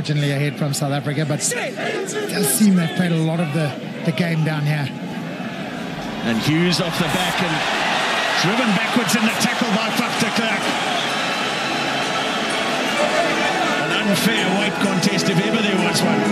marginally ahead from South Africa, but it does seem they've played a lot of the game down here. And Hughes off the back and driven backwards in the tackle by Faf de Klerk. An unfair weight contest if ever there was one.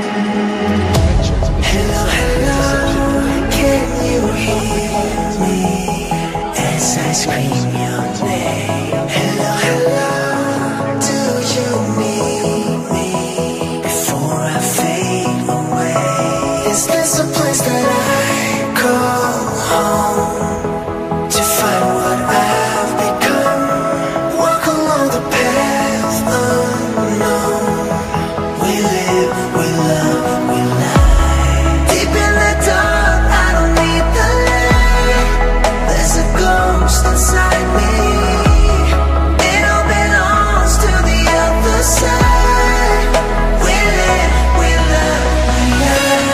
Hello, hello, can you hear me as I scream your name? Hello, hello, do you need me before I fade away? Is this a place that I call home to find what I've become? Walk along the path unknown. We live, we love, we lie. Deep in the dark, I don't need the light. There's a ghost inside me. It all belongs to the other side. We live, we love, we lie.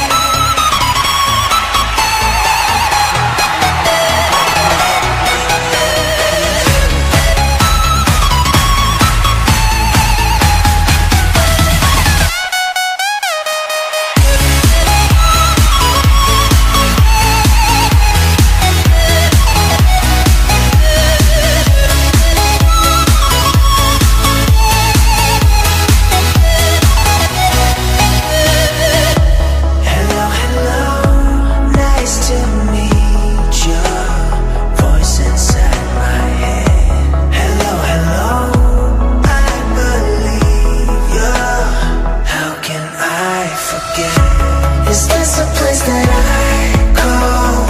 Is this a place that I call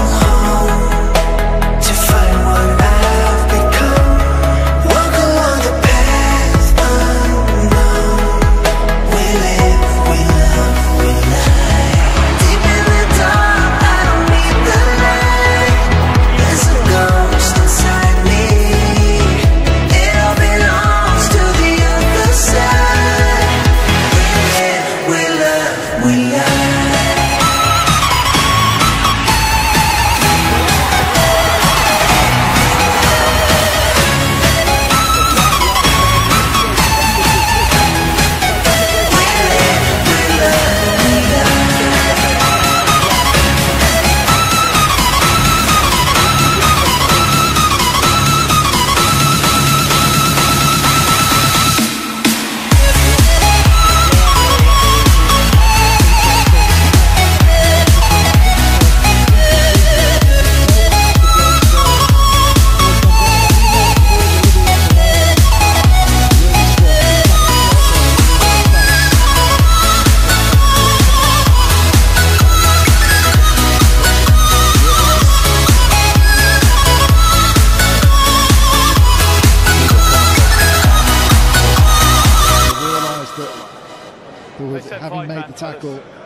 home to find what I've become? Walk along the path unknown. We live, we love, we lie. Deep in the dark, I don't need the light. There's a ghost inside me. It all belongs to the other side. We live, we love, we lie. Having made the tackle